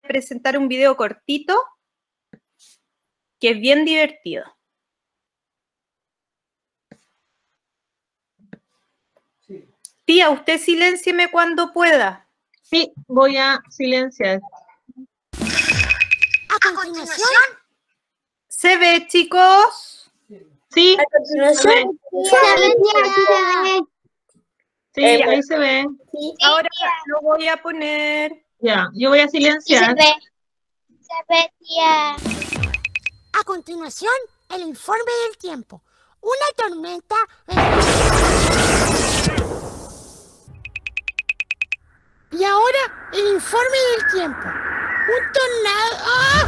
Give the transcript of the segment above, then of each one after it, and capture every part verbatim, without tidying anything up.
presentar un video cortito que es bien divertido. Sí. Tía, usted siléncieme cuando pueda. Sí, voy a silenciar. A continuación. ¿Se ve, chicos? Sí. A continuación. Se ve. Se ve. Sí, eh, ahí se ve. Sí, ahora lo voy a poner. Ya, yo voy a silenciar. Sí, se ve. Se ve, tía. A continuación, el informe del tiempo. Una tormenta. Y ahora, el informe del tiempo. Un tornado. ¡Ah!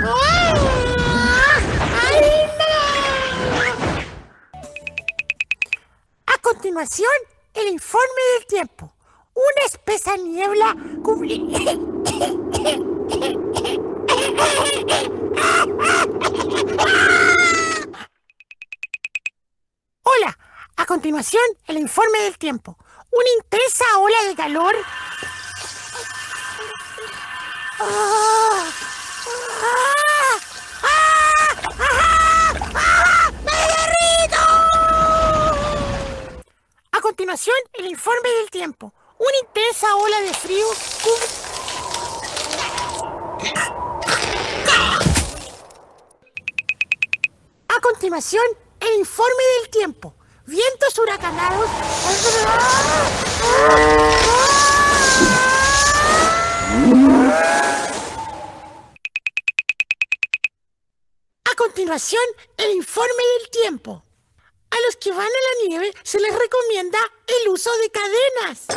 ¡Ah! ¡Ay, no! A continuación, el informe del tiempo. Una espesa niebla cubrí. Hola, a continuación, el informe del tiempo. Una intensa ola de calor. ¡Ah! ¡Ah! ¡Ah! ¡Ah! ¡Ah! ¡Me derrito! A continuación, el informe del tiempo. Una intensa ola de frío. A continuación, el informe del tiempo. Vientos huracanados. A continuación, el informe del tiempo. A los que van a la nieve se les recomienda el uso de cadenas.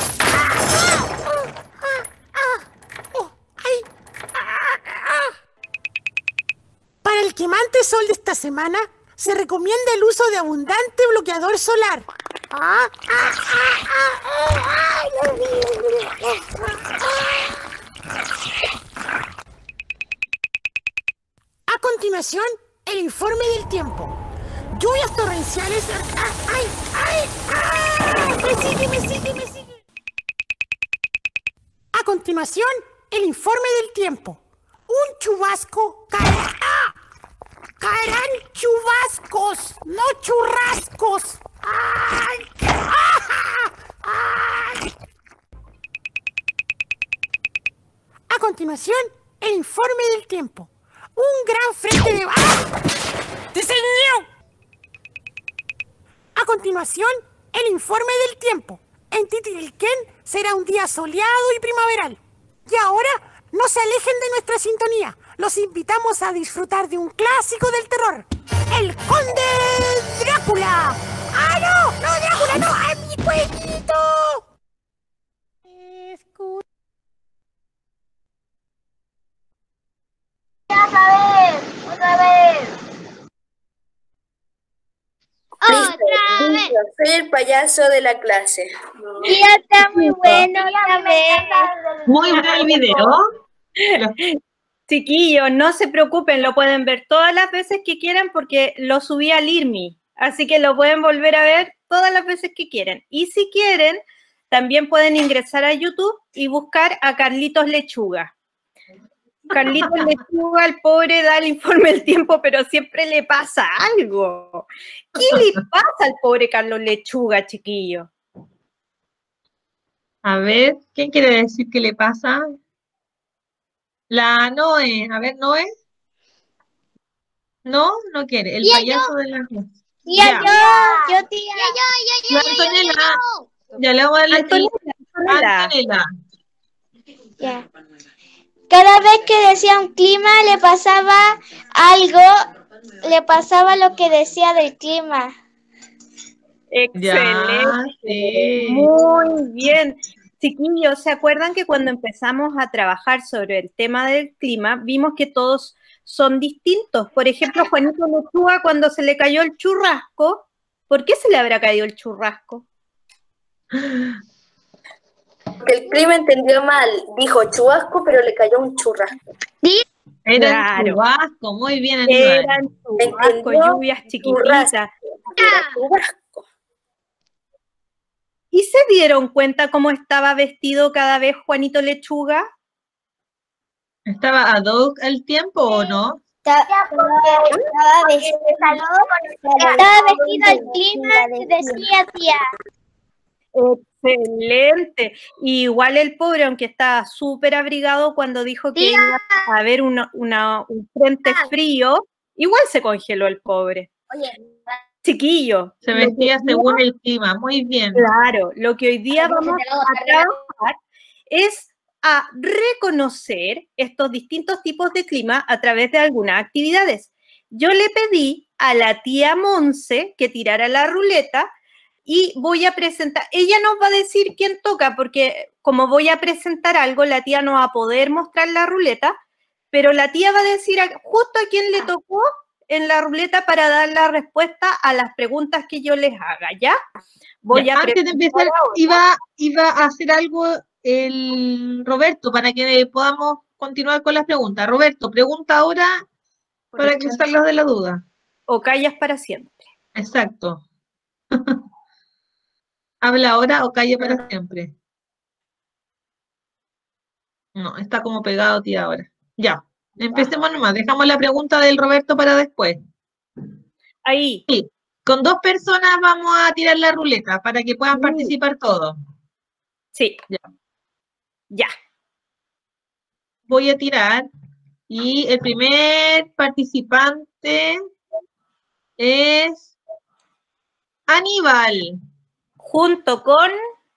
Para el quemante sol de esta semana, se recomienda el uso de abundante bloqueador solar. A continuación, el informe del tiempo. Lluvias torrenciales. ¡Ay, ay, ay! ¡Me sigue, me sigue, me sigue! A continuación, el informe del tiempo. Un chubasco caerá. ¡Ah! Caerán chubascos, no churrascos. ¡Ay! ¡Ah! ¡Ay! A continuación, el informe del tiempo. Un gran frente de... ¡Ah! ¡Diseño! A continuación, el informe del tiempo. En Titilquén será un día soleado y primaveral. Y ahora, no se alejen de nuestra sintonía. Los invitamos a disfrutar de un clásico del terror. ¡El Conde Drácula! ¡Ah, no! ¡No, Drácula, no! ¡Ay, mi cuellito! Escucha. Otra vez, otra vez. Otra vez. Soy el payaso de la clase. Y está muy bueno otra vez. Muy bueno el video. Chiquillos, no se preocupen, lo pueden ver todas las veces que quieran porque lo subí al I R M I, así que lo pueden volver a ver todas las veces que quieren. Y si quieren, también pueden ingresar a YouTube y buscar a Carlitos Lechuga. Carlitos Lechuga, el pobre, da el informe del tiempo, pero siempre le pasa algo. ¿Qué le pasa al pobre Carlos Lechuga, chiquillo? A ver, ¿qué quiere decir que le pasa? La Noé, a ver, Noé. No, no quiere. El Tía, payaso yo. de la clase. Tía, Ya. yo, yo, tía. Yo, yo, yo, La yo, Antonella. yo, yo. Ya le vamos a darle Antonella, Antonella. Antonella. Ya. Cada vez que decía un clima le pasaba algo, le pasaba lo que decía del clima. Excelente. Ya, sí. Muy bien. Chiquillos, ¿se acuerdan que cuando empezamos a trabajar sobre el tema del clima, vimos que todos son distintos? Por ejemplo, Juanito Lechuga, cuando se le cayó el churrasco, ¿por qué se le habrá caído el churrasco? Porque el primo entendió mal. Dijo chubasco, pero le cayó un churrasco. Era Claro. chubasco, muy bien, Aníbal. Eran churrasco, Entendió lluvias chiquititas. Era chubasco. ¿Y se dieron cuenta cómo estaba vestido cada vez Juanito Lechuga? ¿Estaba ad hoc al tiempo o no? Estaba vestido, estaba vestido al clima que decía tía. Excelente. Y igual el pobre, aunque estaba súper abrigado cuando dijo que Tía. iba a haber una, una- un frente frío, igual se congeló el pobre. Oye, Chiquillo. Se lo que vestía hoy según día- el clima, muy bien. Claro, lo que hoy día vamos a trabajar es a reconocer estos distintos tipos de clima a través de algunas actividades. Yo le pedí a la tía Monse que tirara la ruleta y voy a presentar, ella nos va a decir quién toca, porque como voy a presentar algo, la tía no va a poder mostrar la ruleta, pero la tía va a decir a- justo a quién le tocó en la ruleta para dar la respuesta a las preguntas que yo les haga, ¿ya? Voy Ya, a antes de presentar empezar, ahora. iba, iba a hacer algo el Roberto para que podamos continuar con las preguntas. Roberto, pregunta ahora para que salgas de la duda. O callas para siempre. Exacto. Habla ahora o calla para siempre. No, está como pegado, tía, ahora. Ya, empecemos nomás. Dejamos la pregunta del Roberto para después. Ahí. Sí, con dos personas vamos a tirar la ruleta para que puedan Mm. participar todos. Sí. Ya. Ya. Voy a tirar y el primer participante es Aníbal. Junto con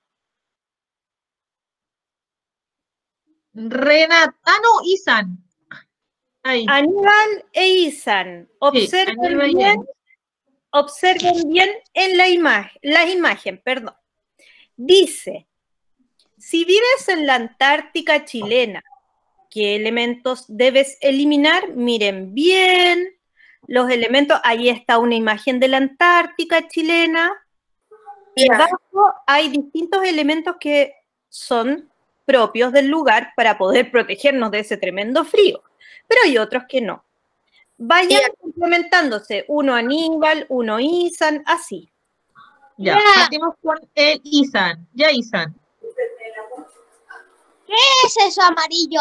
Renat. Ah, no, Isan. Ahí. Aníbal e Isan. Observen Aníbal y bien, Isan. observen bien en la imagen, la imagen, perdón. Dice, si vives en la Antártica chilena, ¿qué elementos debes eliminar? Miren bien los elementos. Ahí está una imagen de la Antártica chilena. Y Ya. abajo hay distintos elementos que son propios del lugar para poder protegernos de ese tremendo frío. Pero hay otros que no. Vayan Ya. complementándose. Uno Aníbal, uno Isan, así. Ya, partimos con el Isan. Ya, Isan. ¿Qué es eso amarillo?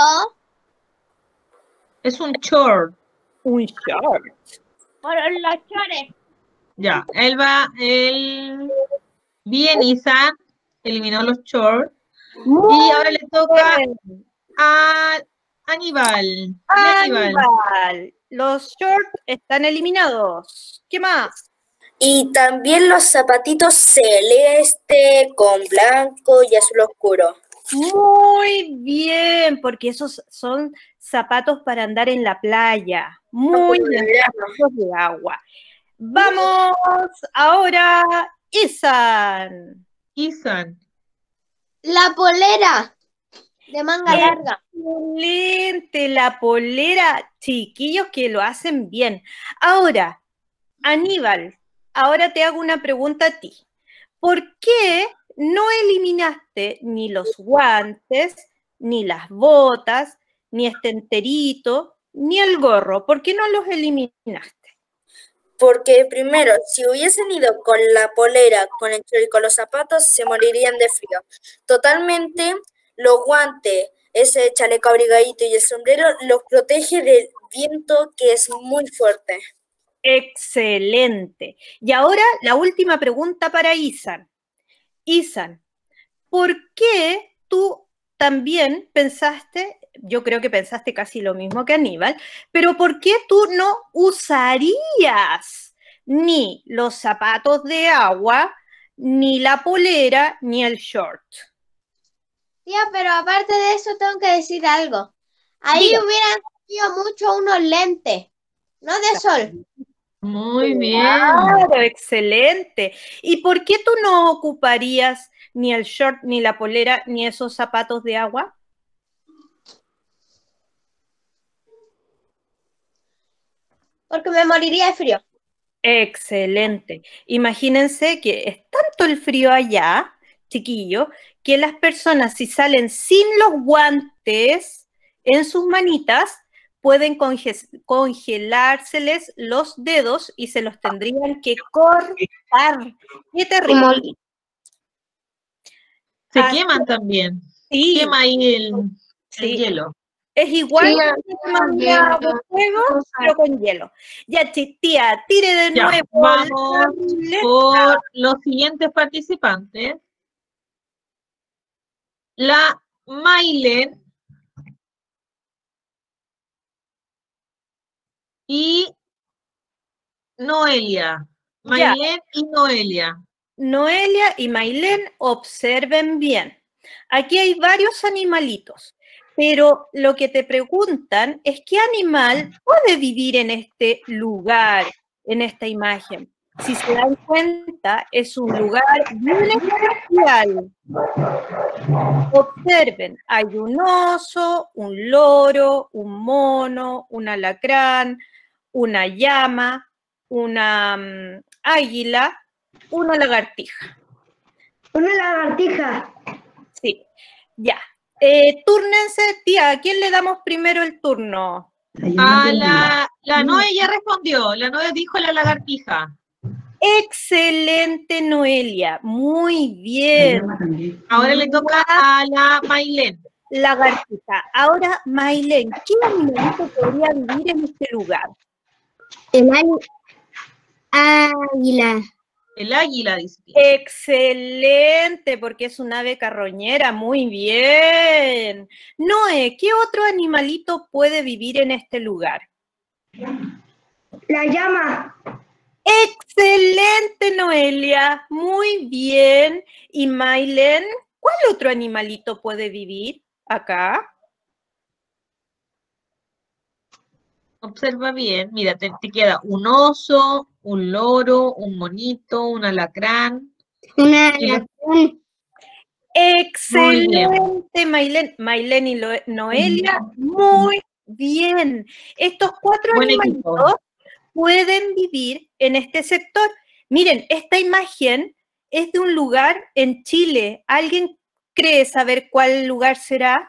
Es un short. Un short. Por los chores. Ya, él va, él... Bien, Isan. Eliminó los shorts. Y ahora le toca bien. a Aníbal. Y Aníbal. Aníbal. Los shorts están eliminados. ¿Qué más? Y también los zapatitos celeste con blanco y azul oscuro. Muy bien, porque esos son zapatos para andar en la playa. Muy bien, zapatos de agua. Vamos ahora, Isan. Isan. La polera de manga larga. Excelente, la polera, chiquillos que lo hacen bien. Ahora, Aníbal, ahora te hago una pregunta a ti. ¿Por qué no eliminaste ni los guantes, ni las botas, ni este enterito, ni el gorro? ¿Por qué no los eliminaste? Porque primero, si hubiesen ido con la polera, con el chor y con los zapatos, se morirían de frío. Totalmente, los guantes, ese chaleco abrigadito y el sombrero los protege del viento que es muy fuerte. Excelente. Y ahora la última pregunta para Isan. Isan, ¿por qué tú también pensaste, yo creo que pensaste casi lo mismo que Aníbal, pero ¿por qué tú no usarías ni los zapatos de agua, ni la polera, ni el short? Tía, pero aparte de eso tengo que decir algo. Ahí Diga. hubieran sido mucho unos lentes, no de sol. Muy bien. Claro, excelente. ¿Y por qué tú no ocuparías ni el short, ni la polera, ni esos zapatos de agua? Porque me moriría de frío. Excelente. Imagínense que es tanto el frío allá, chiquillo, que las personas si salen sin los guantes en sus manitas, pueden conge congelárseles los dedos y se los tendrían que cortar. ¡Qué terrible! Se Ah, queman también. Sí, Quema ahí el, el sí. hielo. Es igual Sí, que una olla de fuego, pero con hielo. Ya, chi- tía, tire de Ya, nuevo. vamos la por los siguientes participantes. La Mailen y Noelia. Ya. Mailen y Noelia. Noelia y Mailén, observen bien. Aquí hay varios animalitos, pero lo que te preguntan es qué animal puede vivir en este lugar, en esta imagen. Si se dan cuenta, es un lugar bien especial. Observen, hay un oso, un loro, un mono, un alacrán, una llama, una um, águila, una lagartija. Una lagartija. Sí, ya. Eh, túrnense, tía, ¿a quién le damos primero el turno? A la, la Noe ya respondió. La Noe dijo la lagartija. Excelente, Noelia. Muy bien. Ahora le toca a la Mailen. Lagartija. Ahora, Mailén, ¿qué animalito podría vivir en este lugar? El águila. El águila, dice. Excelente, porque es un ave carroñera. Muy bien. Noé, ¿qué otro animalito puede vivir en este lugar? La llama. Excelente, Noelia. Muy bien. Y Mailén, ¿cuál otro animalito puede vivir acá? Observa bien. Mira, te, te queda un oso, un loro, un monito, un alacrán. Una Y los- alacrán. Excelente, Mailén. Mailén y Lo- Noelia, muy bien. Estos cuatro Buen animalitos equipo. pueden vivir en este sector. Miren, esta imagen es de un lugar en Chile. ¿Alguien cree saber cuál lugar será?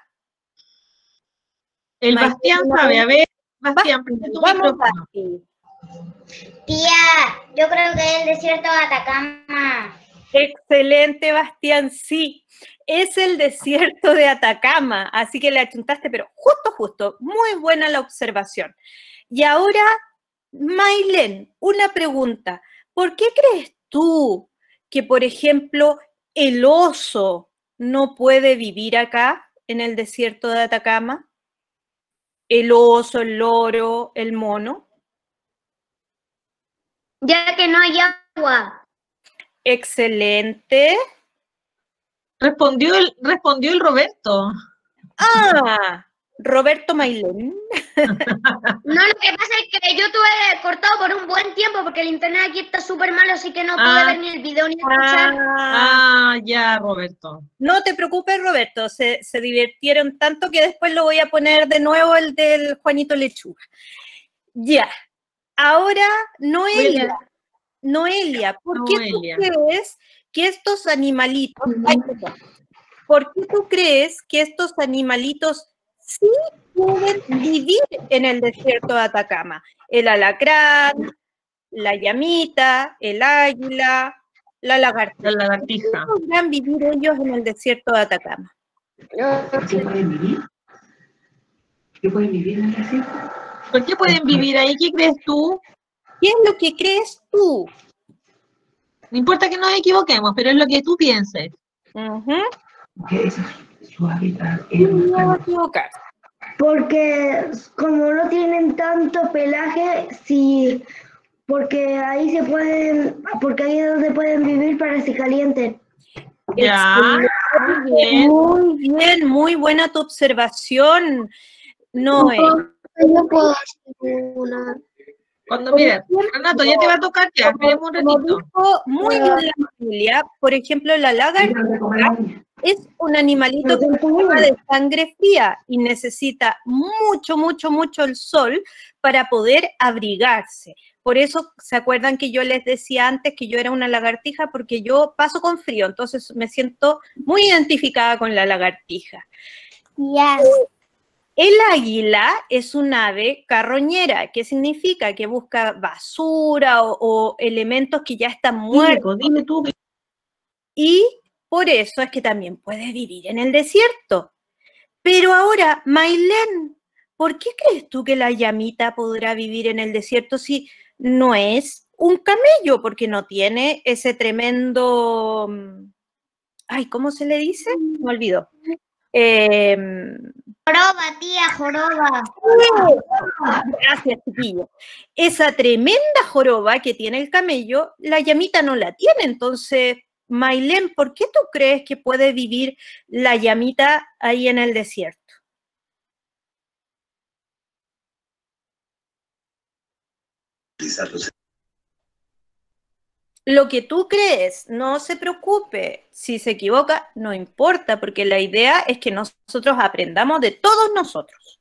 El Mailén, Bastián ¿no? sabe. A ver, Bastián, prende tu Vamos, micrófono. Basti. Tía, yo creo que es el desierto de Atacama. Excelente, Bastián, sí. Es el desierto de Atacama, así que le achuntaste, pero justo, justo. Muy buena la observación. Y ahora, Mailén, una pregunta. ¿Por qué crees tú que, por ejemplo, el oso no puede vivir acá, en el desierto de Atacama? El oso, el loro, el mono. Ya que no hay agua. Excelente. Respondió el, respondió el Roberto. Ah, Roberto Mailén. No, lo que pasa es que yo tuve cortado por un buen tiempo porque el internet aquí está súper malo, así que no pude Ah. ver ni el video ni escuchar. Ah, Ah, ya, Roberto. no te preocupes, Roberto. Se, se divirtieron tanto que después lo voy a poner de nuevo el del Juanito Lechuga. Ya. Ahora, Noelia. Noelia, ¿por qué Noelia. tú crees que estos animalitos, ay, perdón, ¿por qué tú crees que estos animalitos sí pueden vivir en el desierto de Atacama? El alacrán, la llamita, el águila, la lagartija. La lagartija. ¿Cómo podrán vivir ellos en el desierto de Atacama? ¿Qué pueden vivir? ¿Qué pueden vivir en el desierto? ¿Por qué pueden vivir ahí? ¿Qué crees tú? ¿Qué es lo que crees tú? No importa que nos equivoquemos, pero es lo que tú pienses. Ujú. Porque ese es su hábitat. No Es me voy a buscar- equivocar. Porque como no tienen tanto pelaje, sí, porque ahí se pueden, porque ahí es donde pueden vivir para que se calienten. Ya. Muy bien. Muy bien, muy buena tu observación, Noé. Yo puedo hacer una. Cuando, mira, Renato, ya te va a tocar, ya, esperemos un Como ratito. dijo muy bien la familia, por ejemplo, la lagartija Dejan de comer ahí. es un animalito que forma de sangre fría y necesita mucho, mucho, mucho el sol para poder abrigarse. Por eso, ¿se acuerdan que yo les decía antes que yo era una lagartija? Porque yo paso con frío, entonces me siento muy identificada con la lagartija. Ya. El águila es un ave carroñera. ¿Qué significa? Que busca basura o, o elementos que ya están Dime, muertos. pues, dime tú. Y por eso es que también puede vivir en el desierto. Pero ahora, Mailén, ¿por qué crees tú que la llamita podrá vivir en el desierto si no es un camello? Porque no tiene ese tremendo... Ay, ¿cómo se le dice? Me olvidó. Eh, Joroba, tía, joroba. Gracias, chiquillo. Esa tremenda joroba que tiene el camello, la llamita no la tiene. Entonces, Mailén, ¿por qué tú crees que puede vivir la llamita ahí en el desierto? Lo que tú crees, no se preocupe. Si se equivoca, no importa, porque la idea es que nosotros aprendamos de todos nosotros.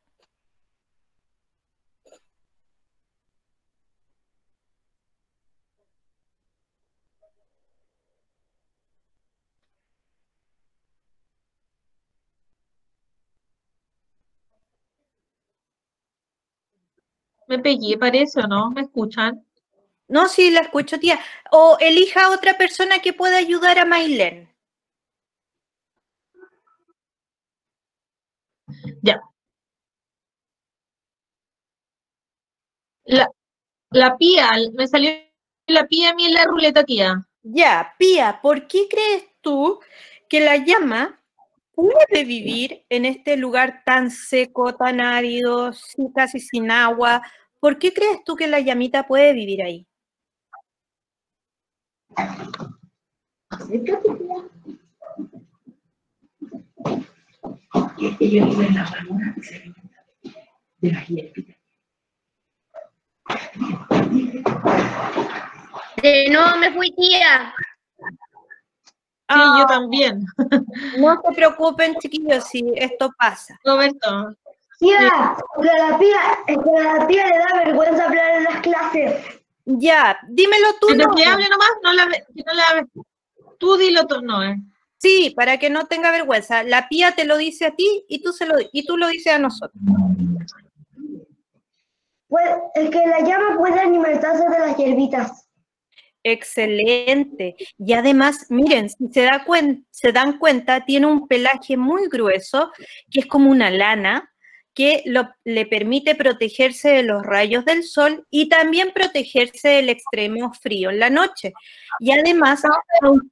Me pegué, parece, ¿o no? ¿Me escuchan? No, sí, la escucho, tía. O elija a otra persona que pueda ayudar a Mailén. Ya. La, la pía, me salió la pía a mí en la ruleta, tía. Ya, Pía, ¿por qué crees tú que la llama puede vivir en este lugar tan seco, tan árido, sin- casi sin agua? ¿Por qué crees tú que la llamita puede vivir ahí? Y es que yo vivo en la ramona que se alimenta de las hierbitas. De nuevo me fui, tía. Sí, Ah, yo también. no se preocupen, chiquillos, si esto pasa. Roberto. Tía, que a la tía, es que a la tía le da vergüenza hablar en las clases. Ya, dímelo tú, Pero no. que hable nomás, no la, ve- que no la tú dilo tú, no, eh. Sí, para que no tenga vergüenza. La Pía te lo dice a ti y tú, se lo, y tú lo dices a nosotros. Pues, es que la llama puede alimentarse de las hierbitas. Excelente. Y además, miren, si se, da cuen- se dan cuenta, tiene un pelaje muy grueso, que es como una lana, que lo- le permite protegerse de los rayos del sol y también protegerse del extremo frío en la noche. Y además, aun-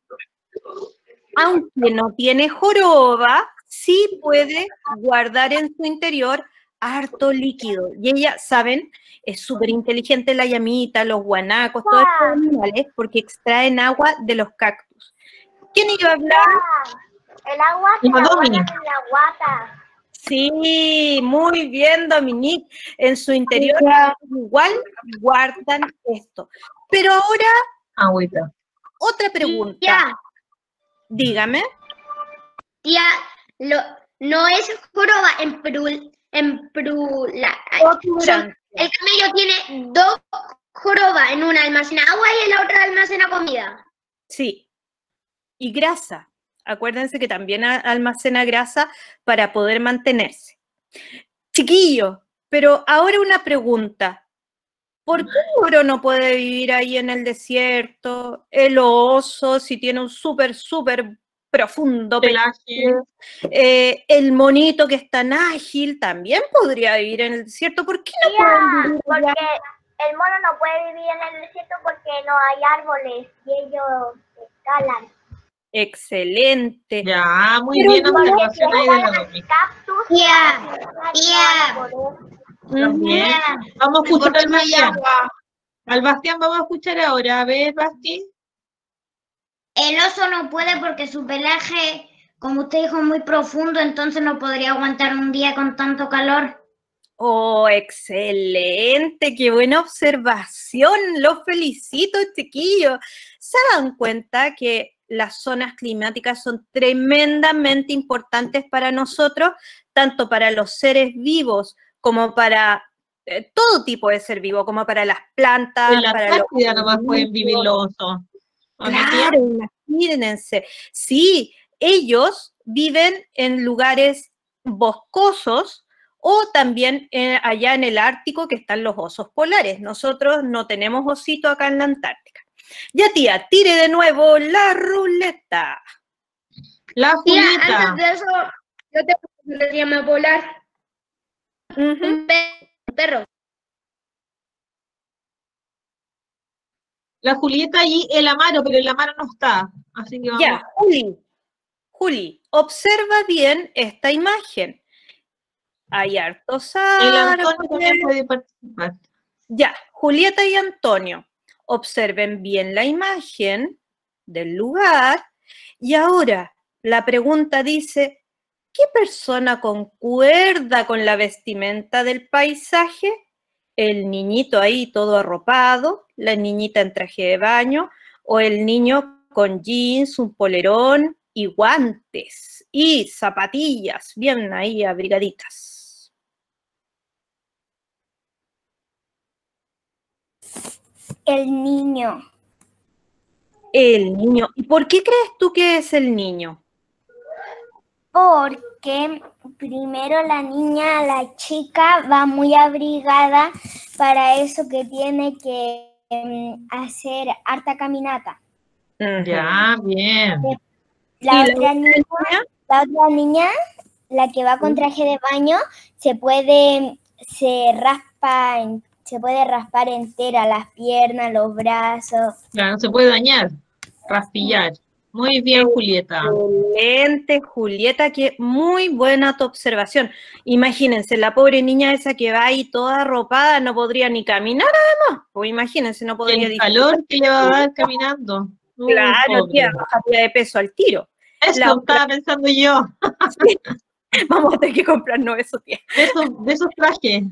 aunque no tiene joroba, sí puede guardar en su interior harto líquido. Y ella, ¿saben? Es súper inteligente la llamita, los guanacos, todos estos animales, porque extraen agua de los cactus. ¿Quién iba a hablar? El agua se la guardan en la guata. Sí, muy bien, Dominique. En su interior igual guardan esto. Pero ahora, Agüita. otra pregunta. Tía, Dígame. tía, lo, no es joroba en Perú, en Perú, la, Oturancia. el camello tiene dos jorobas, en una almacena agua y en la otra almacena comida. Sí. Y grasa. Acuérdense que también a- almacena grasa para poder mantenerse. Chiquillo, pero ahora una pregunta. ¿Por qué el oro no puede vivir ahí en el desierto? El oso, si tiene un súper, súper profundo pelaje. Pelaje. Eh, el monito que es tan ágil también podría vivir en el desierto. ¿Por qué no pueden vivir allá? Porque el mono no puede vivir en el desierto porque no hay árboles y ellos escalan. Excelente. Ya, muy Pero bien yo- observación ahí de la Domi. Cactus. Tía, tía. También. Vamos a escuchar al Bastián. Al Bastián vamos a escuchar ahora. A ver, Basti. El oso no puede porque su pelaje, como usted dijo, es muy profundo, entonces no podría aguantar un día con tanto calor. Oh, excelente, qué buena observación. Los felicito, chiquillos. ¿Se dan cuenta que las zonas climáticas son tremendamente importantes para nosotros, tanto para los seres vivos como para eh, todo tipo de ser vivo, como para las plantas, En la para los Antártida nomás pueden vivir los osos. ¿O no, tía? Claro, imagínense. Sí, ellos viven en lugares boscosos o también eh, allá en el Ártico que están los osos polares. Nosotros no tenemos osito acá en la Antártica. Ya, tía, tire de nuevo la ruleta. La Tía, Julieta. antes de eso, yo tengo Se llama Polar. Ujú. Un pe- un perro. La Julieta y el Amaro, pero el Amaro no está. Así que vamos. Ya, Juli. Juli, observa bien esta imagen. Hay hartos El Antonio árboles. también puede participar. Ya, Julieta y Antonio, observen bien la imagen del lugar. Y ahora, la pregunta dice, ¿qué persona concuerda con la vestimenta del paisaje? El niñito ahí todo arropado, la niñita en traje de baño, o el niño con jeans, un polerón y guantes y zapatillas bien ahí abrigaditas. El niño. El niño. ¿Y por qué crees tú que es el niño? Porque primero la niña, la chica, va muy abrigada para eso que tiene que em, hacer harta caminata. Ya, bien. La ¿Y la otra otra niña, niña? la otra niña, la que va con traje de baño, se puede, se raspa, en- se puede raspar entera las piernas, los brazos. Ya, no se puede dañar. Raspillar. Muy bien, Julieta. Excelente, Julieta, que muy buena tu observación. Imagínense, la pobre niña esa que va ahí toda arropada no podría ni caminar además. Pues imagínense, no Y podría el disfrutar. calor que le va a dar caminando. Uy, Claro, pobre. tía, bajaría de peso al tiro. Eso La otra- estaba pensando yo. Vamos a tener que comprarnos eso, tía. De esos, de esos trajes.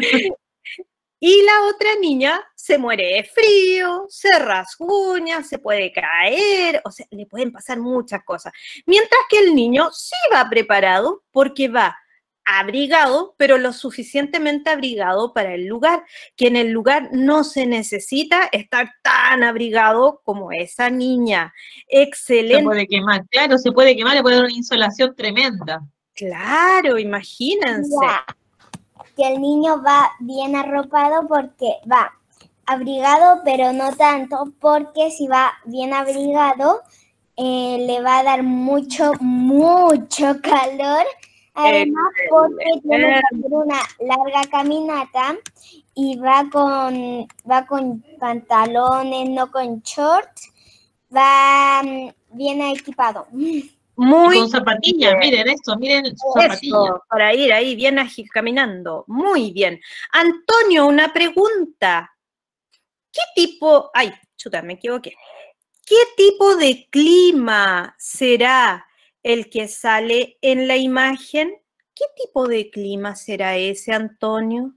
Y la otra niña se muere de frío, se rasguña, se puede caer, o sea, le pueden pasar muchas cosas. Mientras que el niño sí va preparado porque va abrigado, pero lo suficientemente abrigado para el lugar, que en el lugar no se necesita estar tan abrigado como esa niña. Se Excelente. puede quemar. Claro, se puede quemar, le puede dar una insolación tremenda. Claro, imagínense. Ya, que el niño va bien arropado porque va abrigado, pero no tanto, porque si va bien abrigado, eh, le va a dar mucho, mucho calor. Además, porque tiene que hacer una larga caminata y va con, va con pantalones, no con shorts, va mm, bien equipado. Muy Y con zapatillas, miren esto, miren sus zapatillas. Eso, para ir ahí bien ágil caminando. Muy bien. Antonio, una pregunta. ¿Qué tipo, ay, chuta, me equivoqué. ¿Qué tipo de clima será el que sale en la imagen? ¿Qué tipo de clima será ese, Antonio?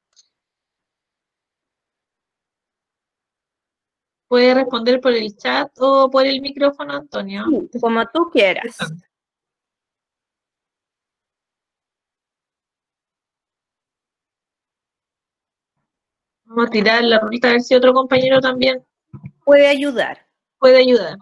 Puede responder por el chat o por el micrófono, Antonio. Sí, como tú quieras. Vamos a tirar la rulita a ver si otro compañero también Puede ayudar. puede ayudar.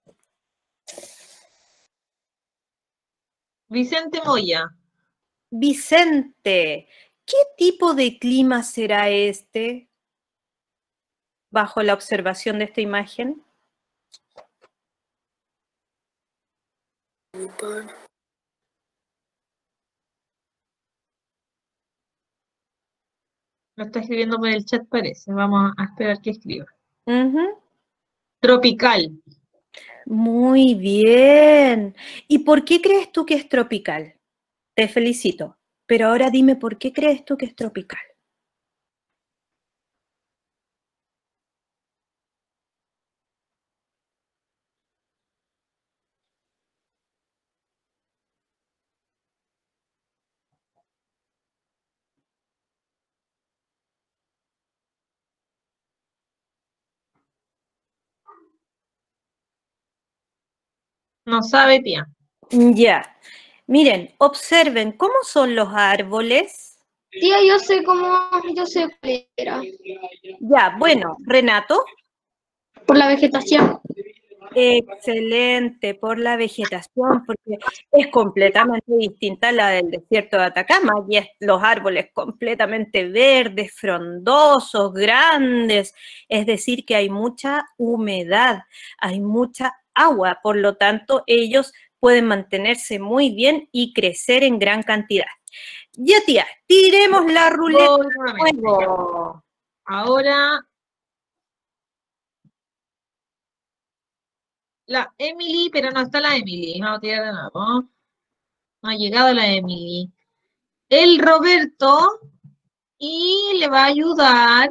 Vicente Moya. Vicente, ¿qué tipo de clima será este bajo la observación de esta imagen? Lo está escribiendo por el chat, parece. Vamos a esperar que escriba. Ujú. Tropical. Muy bien. ¿Y por qué crees tú que es tropical? Te felicito. Pero ahora dime por qué crees tú que es tropical. No sabe, tía. Ya. Miren, observen cómo son los árboles. Tía, yo sé cómo, yo sé cuál era. Ya, bueno, Renato. Por la vegetación. Excelente, por la vegetación, porque es completamente distinta a la del desierto de Atacama. Aquí es los árboles completamente verdes, frondosos, grandes. Es decir, que hay mucha humedad, hay mucha agua, por lo tanto, ellos pueden mantenerse muy bien y crecer en gran cantidad. Ya, tía, tiremos la ruleta. Voy nuevamente. Nuevo. Ahora la Emily, pero no está la Emily. Vamos a tirar de nuevo. No ha llegado la Emily. El Roberto y le va a ayudar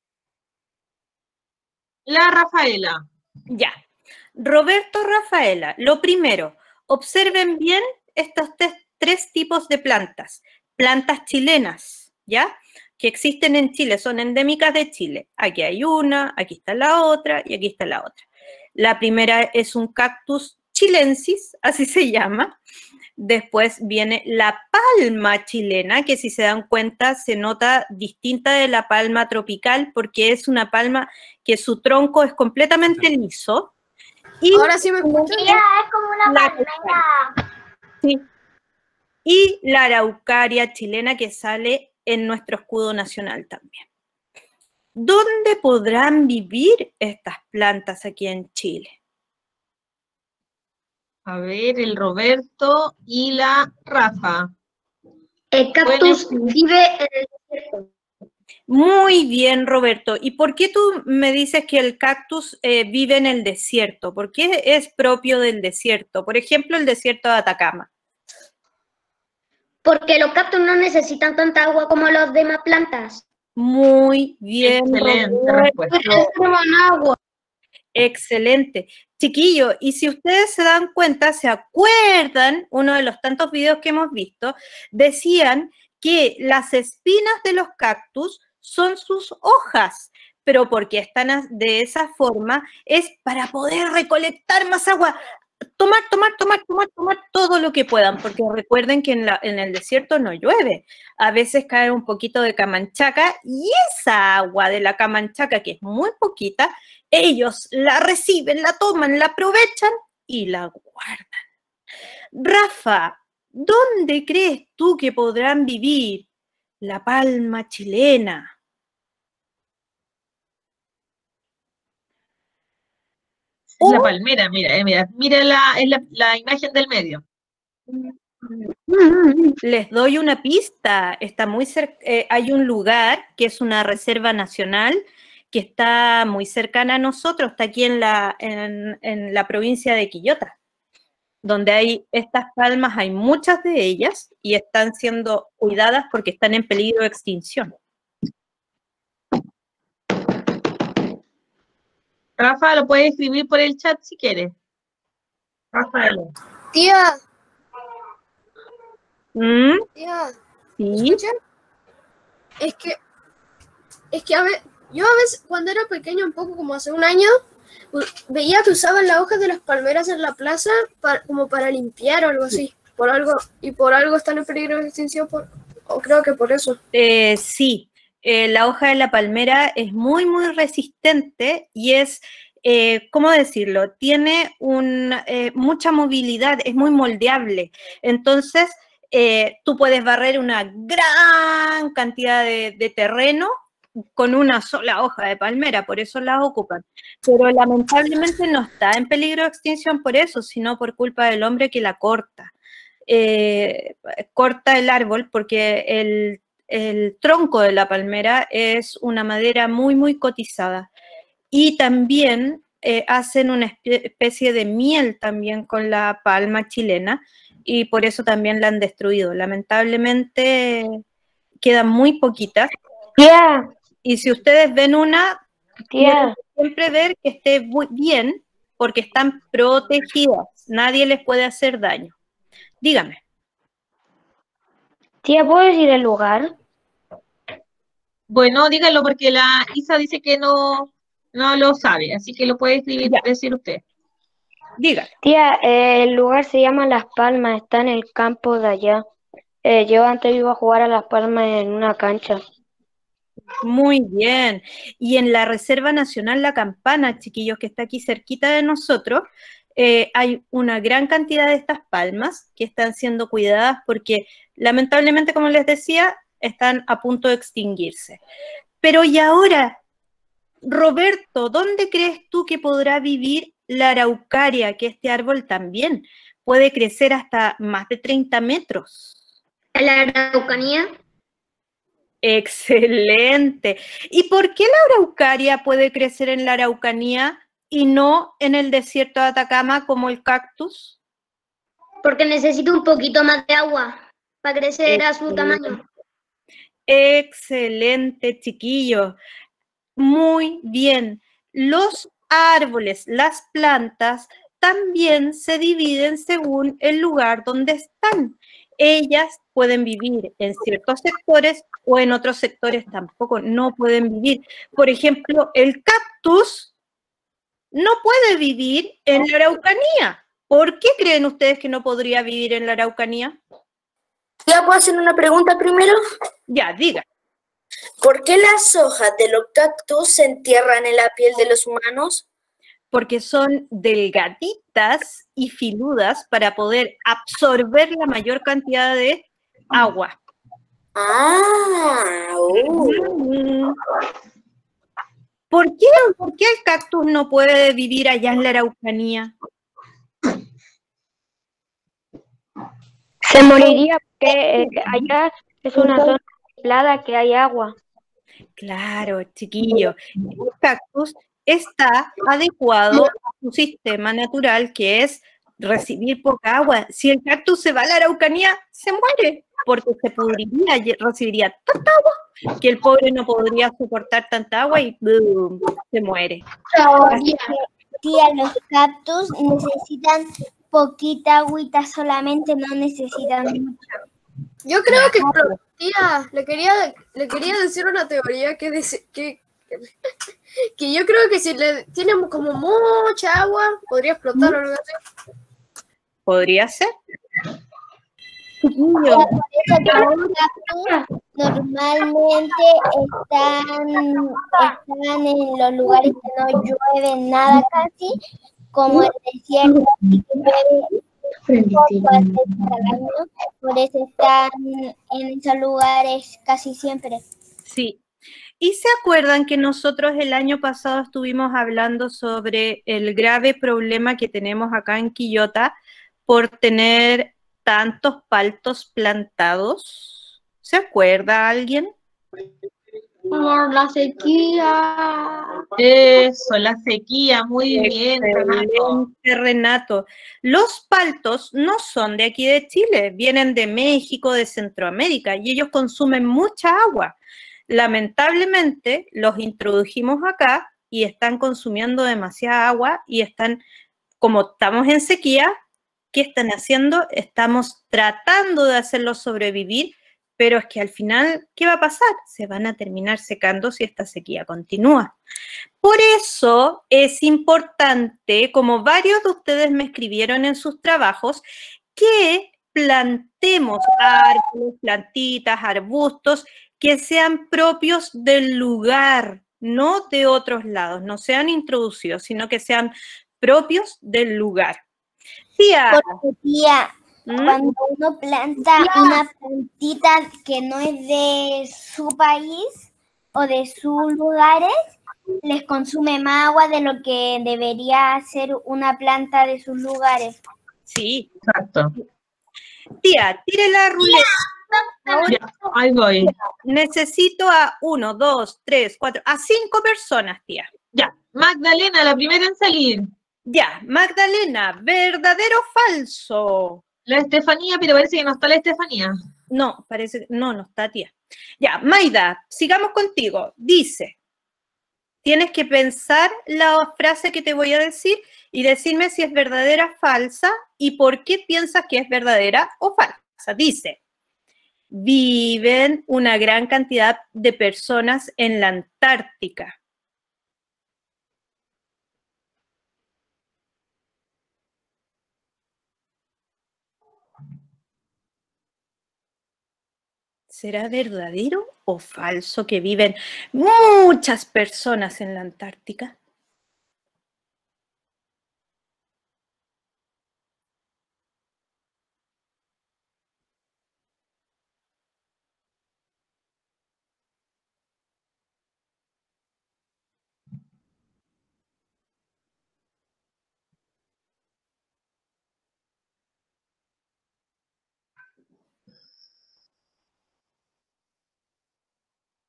la Rafaela. Ya. Roberto, Rafaela, lo primero, observen bien estos tres, tres tipos de plantas. Plantas chilenas, ¿ya? Que existen en Chile, son endémicas de Chile. Aquí hay una, aquí está la otra y aquí está la otra. La primera es un cactus chilensis, así se llama. Después viene la palma chilena, que si se dan cuenta se nota distinta de la palma tropical porque es una palma que su tronco es completamente liso. Y Ahora sí me escuchan. Tía, es como una La palmera. Sí. Y la araucaria chilena que sale en nuestro escudo nacional también. ¿Dónde podrán vivir estas plantas aquí en Chile? A ver, el Roberto y la Rafa. El cactus vive en el desierto. Muy bien, Roberto. ¿Y por qué tú me dices que el cactus eh, vive en el desierto? ¿Por qué es propio del desierto? Por ejemplo, el desierto de Atacama. Porque los cactus no necesitan tanta agua como las demás plantas. Muy bien, Excelente Roberto. respuesta. Excelente. Chiquillo, y si ustedes se dan cuenta, se acuerdan, uno de los tantos videos que hemos visto, decían que las espinas de los cactus son sus hojas, pero porque están de esa forma es para poder recolectar más agua. Tomar, tomar, tomar, tomar, tomar todo lo que puedan, porque recuerden que en, la, en el desierto no llueve. A veces cae un poquito de camanchaca y esa agua de la camanchaca, que es muy poquita, ellos la reciben, la toman, la aprovechan y la guardan. Rafa, ¿dónde crees tú que podrán vivir la palma chilena? La palmera, mira, eh, mira, mira la, es la, la imagen del medio. Les doy una pista. Está muy cerca, eh, hay un lugar que es una reserva nacional que está muy cercana a nosotros, está aquí en la, en, en la provincia de Quillota, donde hay estas palmas, hay muchas de ellas y están siendo cuidadas porque están en peligro de extinción. Rafa, lo puedes escribir por el chat si quieres. Rafael. Tía, ¿Mm? tía, ¿Sí? ¿me escuchan? Es que, es que a ver, yo a veces cuando era pequeño, un poco como hace un año, veía que usaban las hojas de las palmeras en la plaza para, como para limpiar o algo así. Por algo, y por algo están en peligro de extinción, por, o creo que por eso. Eh, sí. Eh, la hoja de la palmera es muy, muy resistente y es, eh, ¿cómo decirlo? Tiene un, eh, mucha movilidad, es muy moldeable. Entonces, eh, tú puedes barrer una gran cantidad de, de terreno con una sola hoja de palmera, por eso la ocupan. Pero lamentablemente no está en peligro de extinción por eso, sino por culpa del hombre que la corta. Eh, corta el árbol porque el El tronco de la palmera es una madera muy, muy cotizada. Y también eh, hacen una especie de miel también con la palma chilena y por eso también la han destruido. Lamentablemente quedan muy poquitas. Tía, Y si ustedes ven una, tía, siempre ver que esté muy bien porque están protegidas. Nadie les puede hacer daño. Dígame. tía, ¿puedo decir el lugar? Bueno, díganlo porque la Isa dice que no, no lo sabe, así que lo puede escribir, Ya. decir usted. Dígalo. Tía, eh, el lugar se llama Las Palmas, está en el campo de allá. Eh, yo antes iba a jugar a Las Palmas en una cancha. Muy bien. Y en la Reserva Nacional La Campana, chiquillos, que está aquí cerquita de nosotros, eh, hay una gran cantidad de estas palmas que están siendo cuidadas porque, lamentablemente, como les decía, están a punto de extinguirse. Pero y ahora, Roberto, ¿dónde crees tú que podrá vivir la araucaria, que este árbol también puede crecer hasta más de treinta metros. ¿En la Araucanía? Excelente. ¿Y por qué la araucaria puede crecer en la Araucanía y no en el desierto de Atacama como el cactus? Porque necesita un poquito más de agua para crecer a su tamaño. Excelente, chiquillos. Muy bien. Los árboles, las plantas, también se dividen según el lugar donde están. Ellas pueden vivir en ciertos sectores o en otros sectores tampoco no pueden vivir. Por ejemplo, el cactus no puede vivir en la Araucanía. ¿Por qué creen ustedes que no podría vivir en la Araucanía? ¿Ya puedo hacer una pregunta primero? Ya, diga. ¿Por qué las hojas de los cactus se entierran en la piel de los humanos? Porque son delgaditas y filudas para poder absorber la mayor cantidad de agua. Ah, uh. Mm. ¿Por qué, ¿Por qué el cactus no puede vivir allá en la Araucanía? Se moriría porque eh, allá es una zona aislada que hay agua. Claro, chiquillo. El cactus está adecuado a su sistema natural, que es recibir poca agua. Si el cactus se va a la Araucanía, se muere, porque se pudriría y recibiría tanta agua que el pobre no podría soportar tanta agua y ¡boom!, se muere. Así que, tía, los cactus necesitan poquita agüita solamente, no necesitan mucha. Yo creo que, pero, tía, le quería, le quería decir una teoría que, dice, que, que yo creo que si le tienen como mucha agua, podría explotar o algo así. ¿Podría ser? Por eso que los cactus normalmente están, están en los lugares que no llueve nada casi, como el desierto, y que llueve poco al año, por eso están en esos lugares casi siempre. Sí. ¿Y se acuerdan que nosotros el año pasado estuvimos hablando sobre el grave problema que tenemos acá en Quillota por tener tantos paltos plantados? ¿Se acuerda alguien? Por la sequía. Eso, la sequía, muy bien, Renato. Excelente, Renato. Los paltos no son de aquí de Chile, vienen de México, de Centroamérica, y ellos consumen mucha agua. Lamentablemente, los introdujimos acá y están consumiendo demasiada agua y están, como estamos en sequía, ¿qué están haciendo? Estamos tratando de hacerlos sobrevivir, pero es que al final, ¿qué va a pasar? Se van a terminar secando si esta sequía continúa. Por eso es importante, como varios de ustedes me escribieron en sus trabajos, que plantemos árboles, plantitas, arbustos que sean propios del lugar, no de otros lados, no sean introducidos, sino que sean propios del lugar. Tía. Porque, tía, ¿Mm? Cuando uno planta una plantita que no es de su país o de sus lugares, les consume más agua de lo que debería ser una planta de sus lugares. Sí. Exacto. Tía, tire la ruleta. Ahora, ya, ahí voy. Necesito a uno, dos, tres, cuatro, a cinco personas, tía. Ya, Magdalena, la primera en salir. Ya, Magdalena, ¿verdadero o falso? La Estefanía, pero parece que no está la Estefanía. No, parece que no, no está, tía. Ya, Maida, sigamos contigo. Dice, tienes que pensar la frase que te voy a decir y decirme si es verdadera o falsa y por qué piensas que es verdadera o falsa. Dice, viven una gran cantidad de personas en la Antártica. ¿Será verdadero o falso que viven muchas personas en la Antártica?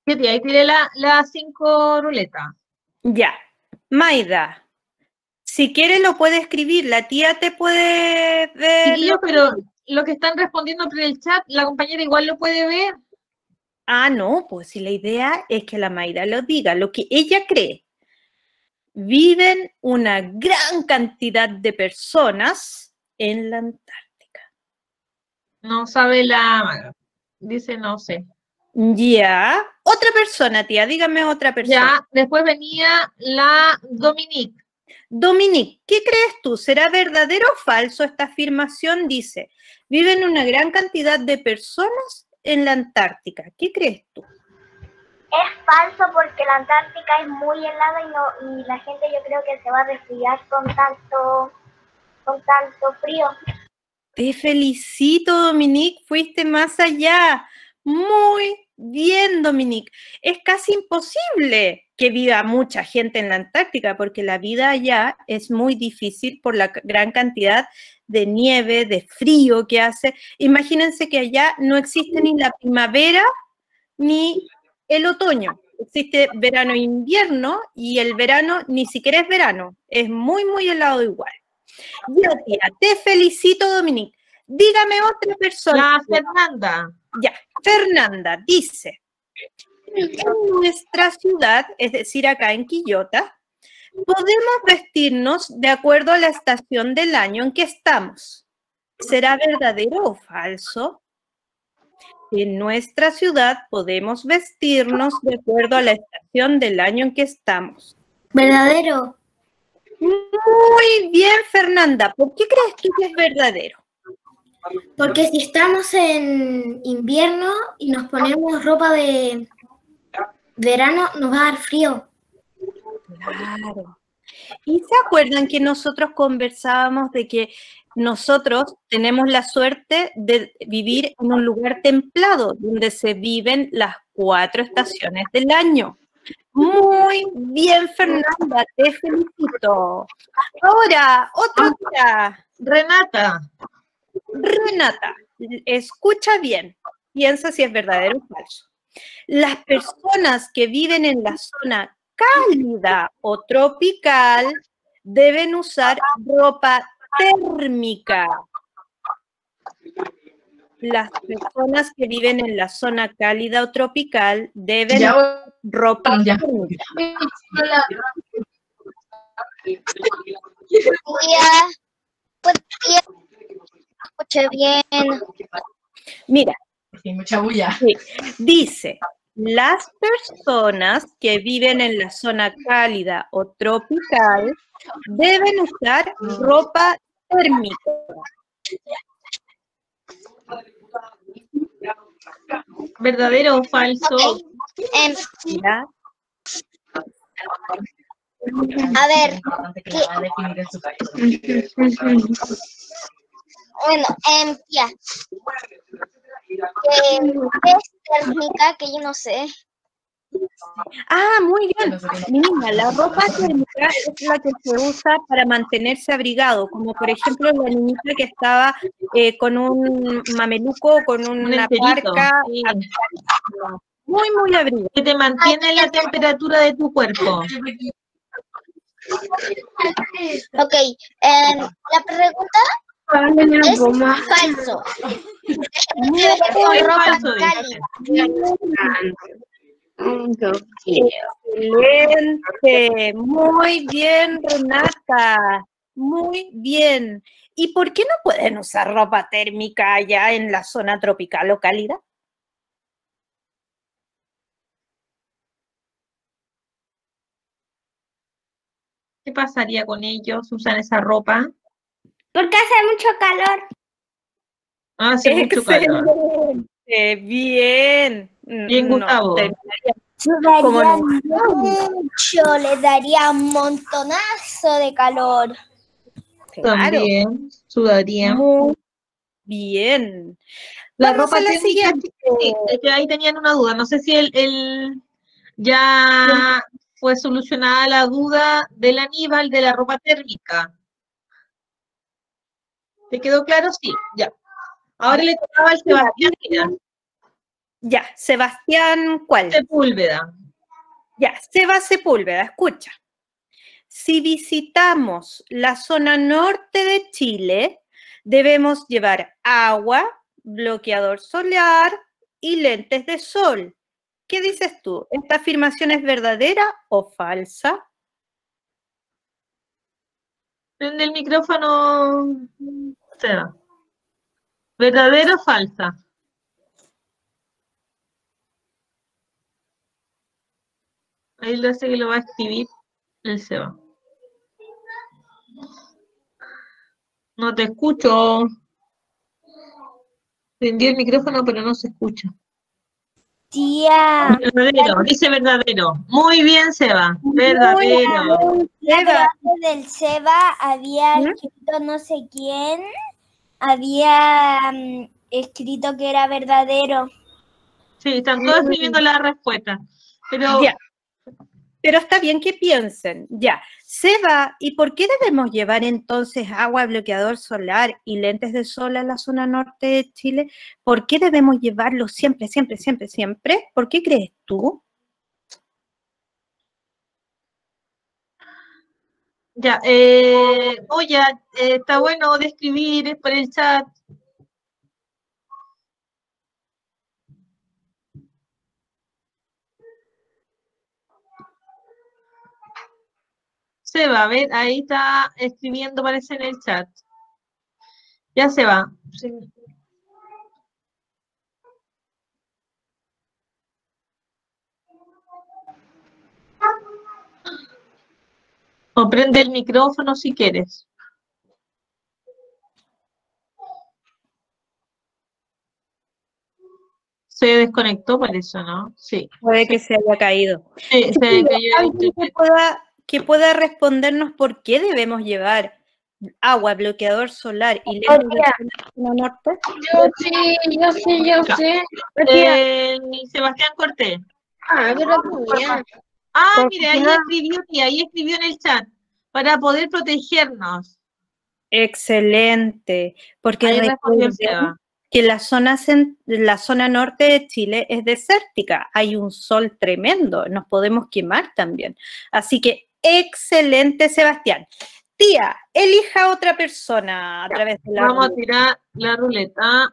Sí, tía, ahí tiré la- las cinco ruletas. Ya. Maida, si quieres lo puede escribir. La tía te puede ver. Chiquillos, pero lo que están respondiendo por el chat, la compañera igual lo puede ver. Ah, no, pues si la idea es que la Maida lo diga, lo que ella cree. Viven una gran cantidad de personas en la Antártica. No sabe la... Dice no sé. Ya. Otra persona, tía, dígame otra persona. Ya, después venía la Dominique. Dominique, ¿qué crees tú? ¿Será verdadero o falso esta afirmación? Dice, viven una gran cantidad de personas en la Antártica. ¿Qué crees tú? Es falso porque la Antártica es muy helada y, no, y la gente yo creo que se va a resfriar con tanto, con tanto frío. Te felicito, Dominique, fuiste más allá. Muy bien, Dominique. Es casi imposible que viva mucha gente en la Antártica porque la vida allá es muy difícil por la gran cantidad de nieve, de frío que hace. Imagínense que allá no existe ni la primavera ni el otoño. Existe verano e invierno y el verano ni siquiera es verano. Es muy, muy helado igual. Ya, tía, te felicito, Dominique. Dígame otra persona. La Fernanda. Ya, Fernanda dice, en nuestra ciudad, es decir, acá en Quillota, podemos vestirnos de acuerdo a la estación del año en que estamos. ¿Será verdadero o falso? En nuestra ciudad podemos vestirnos de acuerdo a la estación del año en que estamos. ¿Verdadero? Muy bien, Fernanda. ¿Por qué crees tú que es verdadero? Porque si estamos en invierno y nos ponemos ropa de verano, nos va a dar frío. Claro. ¿Y se acuerdan que nosotros conversábamos de que nosotros tenemos la suerte de vivir en un lugar templado, donde se viven las cuatro estaciones del año? Muy bien, Fernanda, te felicito. Ahora, otra tía. Renata. Renata, escucha bien, piensa si es verdadero o falso. Las personas que viven en la zona cálida o tropical deben usar ropa térmica. Las personas que viven en la zona cálida o tropical deben Ya, usar ropa ya. térmica. Tía, pues tía, escuché bien. Mira, Sí, mucha bulla. sí, dice, las personas que viven en la zona cálida o tropical deben usar ropa térmica. ¿Verdadero o falso? Ok, em, ¿Ya? a ver, Importante que la va a definir en su país. bueno, em, tía, ¿qué es térmica? Que yo no sé. Ah, muy bien. Mira, la ropa térmica es la que se usa para mantenerse abrigado, como por ejemplo la niñita que estaba eh, con un mameluco, con Un una enterito. parca, Sí. muy, muy abrigado. Que te mantiene la temperatura de tu cuerpo. Ok, em, la pregunta es falso. Muy Con ropa falso, dice. cálida. Excelente, muy bien, Renata, muy bien. ¿Y por qué no pueden usar ropa térmica allá en la zona tropical o cálida? ¿Qué pasaría con ellos? ¿Usan esa ropa? Porque hace mucho calor. Hace mucho calor. Excelente, bien. Bien, No, Gustavo. terminaría como Sudaría no. mucho, le daría un montonazo de calor. Claro, También sudaría. muy bien. La Vamos ropa a la térmica, siguiente. sí, es que ahí tenían una duda. No sé si el, el- ya fue solucionada la duda del Aníbal de la ropa térmica. ¿Te quedó claro? Sí, ya. Ahora le tocaba al Sebastián. Mira. Ya, Sebastián, ¿cuál? Sepúlveda. Ya, Seba Sepúlveda, escucha. Si visitamos la zona norte de Chile, debemos llevar agua, bloqueador solar y lentes de sol. ¿Qué dices tú? ¿Esta afirmación es verdadera o falsa? Prende el micrófono, Seba. ¿Verdadera o falsa? Ahí lo hace que lo va a escribir el Seba. No te escucho. Prendí el micrófono, pero no se escucha. Tía. Verdadero, dice verdadero. Muy bien, Seba. Verdadero. Pero antes del Seba había escrito no sé quién, había um, escrito que era verdadero. Sí, están todos escribiendo la respuesta. Pero, ya. Pero está bien que piensen. Ya. Seba, ¿y por qué debemos llevar entonces agua, bloqueador solar y lentes de sol a la zona norte de Chile? ¿Por qué debemos llevarlo siempre, siempre, siempre, siempre? ¿Por qué crees tú? Ya, eh, oye, eh, está bueno de escribir por el chat. Se va, a ver, ahí está escribiendo, parece en el chat. Ya se va. Sí. O prende el micrófono si quieres. Se desconectó, parece, ¿no? Sí. Puede sí. que se haya caído. Sí, Sí, se cayó. ¿Alguien que pueda, que pueda respondernos por qué debemos llevar agua, bloqueador solar y lentes de sol norte? Yo sí, yo sí, yo sé. Eh, Sebastián Cortés. Ah, pero mía. Ah, mire, ahí escribió, y ahí escribió en el chat, para poder protegernos. Excelente, porque Ahí respondió el recuerden Seba. que la zona, la zona norte de Chile es desértica, hay un sol tremendo, nos podemos quemar también. Así que excelente, Sebastián. Tía, elija otra persona a través de la Vamos ruleta. a tirar la ruleta.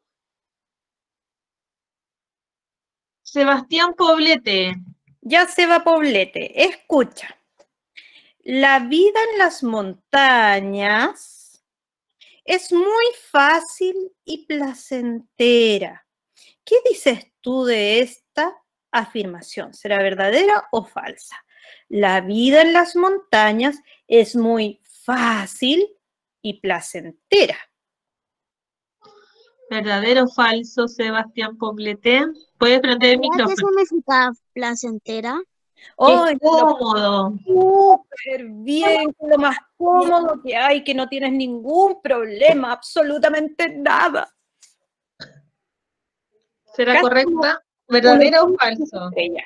Sebastián Poblete. Ya Seba Poblete, escucha. La vida en las montañas es muy fácil y placentera. ¿Qué dices tú de esta afirmación? ¿Será verdadera o falsa? La vida en las montañas es muy fácil y placentera. ¿Verdadero o falso, Sebastián Poblete? ¿Puedes prender el micrófono? ¿Qué significa placentera? Oh, ¡Qué cómodo! Súper bien, lo más cómodo que hay, que no tienes ningún problema, absolutamente nada. ¿Será Casi correcta? ¿Verdadero o falso? Ella.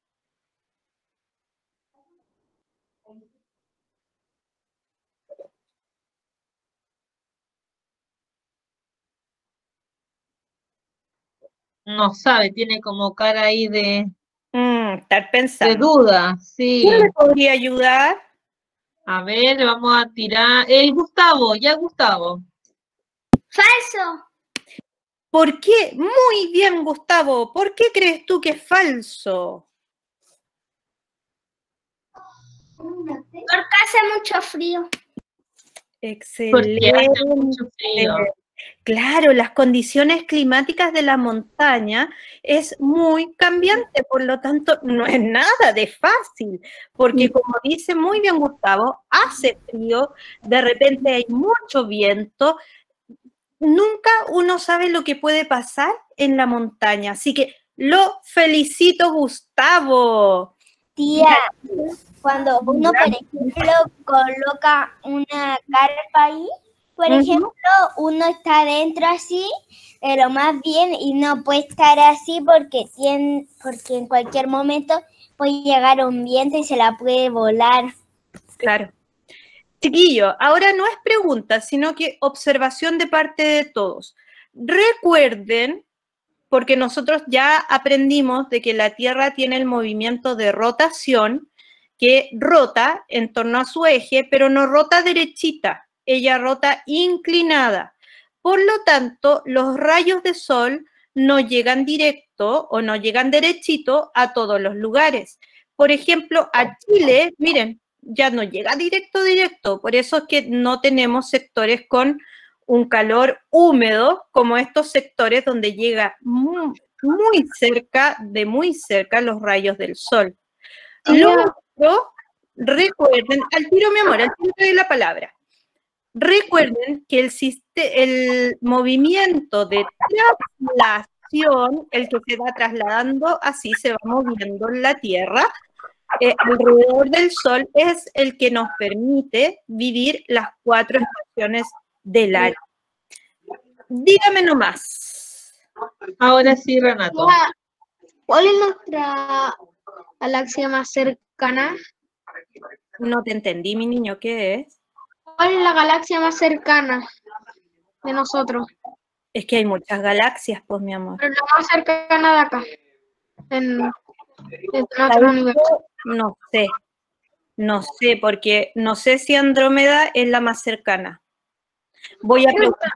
No sabe, tiene como cara ahí de, Mm, estar pensando. de duda, sí. ¿Quién me podría ayudar? A ver, vamos a tirar. El Gustavo, ya Gustavo. Falso. ¿Por qué? Muy bien, Gustavo. ¿Por qué crees tú que es falso? Porque hace mucho frío. Excelente. Porque hace mucho frío. Claro, las condiciones climáticas de la montaña es muy cambiante, por lo tanto no es nada de fácil, porque como dice muy bien Gustavo, hace frío, de repente hay mucho viento, nunca uno sabe lo que puede pasar en la montaña, así que lo felicito, Gustavo. Tía, cuando uno, por ejemplo, coloca una carpa ahí, por Ujú. ejemplo, uno está adentro así, pero más bien, y no puede estar así porque, tiene, porque en cualquier momento puede llegar un viento y se la puede volar. Claro. Chiquillo, ahora no es pregunta, sino que observación de parte de todos. Recuerden porque nosotros ya aprendimos de que la Tierra tiene el movimiento de rotación, que rota en torno a su eje, pero no rota derechita, ella rota inclinada. Por lo tanto, los rayos de sol no llegan directo o no llegan derechito a todos los lugares. Por ejemplo, a Chile, miren, ya no llega directo, directo. Por eso es que no tenemos sectores con un calor húmedo como estos sectores donde llega muy, muy cerca, de muy cerca, los rayos del sol. Lo otro, recuerden, al tiro, mi amor, al tiro te doy la palabra. Recuerden que el, el movimiento de traslación, el que se va trasladando, así se va moviendo en la Tierra, eh, alrededor del Sol, es el que nos permite vivir las cuatro estaciones del año. Dígame nomás. Ahora sí, Renato. ¿Cuál es nuestra galaxia más cercana? No te entendí, mi niño, ¿qué es? ¿Cuál es la galaxia más cercana de nosotros? Es que hay muchas galaxias, pues, mi amor. Pero la más cercana de acá. En, en nuestro universo. No sé. No sé, porque no sé si Andrómeda es la más cercana. Voy a preguntar.